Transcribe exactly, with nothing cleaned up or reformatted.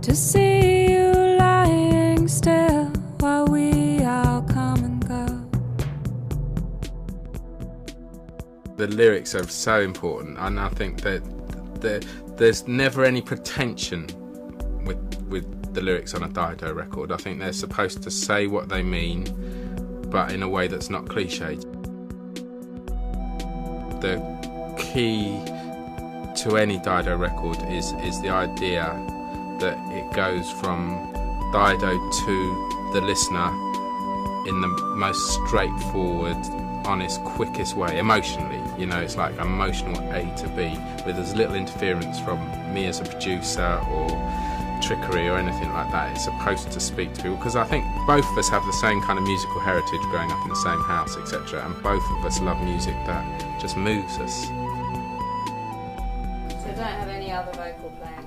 to see you lying still while we all come and go. The lyrics are so important, and I think that the, there's never any pretension with with the lyrics on a Dido record. I think they're supposed to say what they mean, but in a way that's not cliched. The key to any Dido record is is the idea that it goes from Dido to the listener in the most straightforward, honest, quickest way, emotionally. You know, it's like emotional A to B, with as little interference from me as a producer or trickery or anything like that. It's supposed to speak to people, because I think both of us have the same kind of musical heritage, growing up in the same house, et cetera, and both of us love music that just moves us. So don't have any other vocal playing?